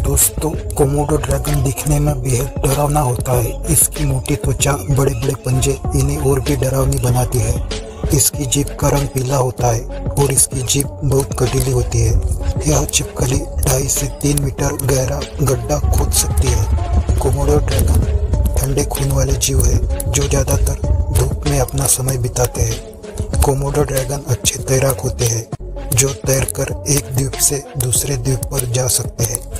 दोस्तों, Komodo dragon दिखने में बेहद डरावना होता है। इसकी मोटी त्वचा, बड़े बड़े पंजे इन्हें और भी डरावनी बनाती है। इसकी जीभ का रंग पीला होता है और इसकी जीभ बहुत कटीली होती है। यह छिपकली 2.5 से 3 मीटर गहरा गड्ढा खोद सकती है। कोमोडो ड्रैगन ठंडे खून वाले जीव है जो ज़्यादातर धूप में अपना समय बिताते हैं। कोमोडो ड्रैगन अच्छे तैराक होते हैं जो तैरकर एक द्वीप से दूसरे द्वीप पर जा सकते हैं।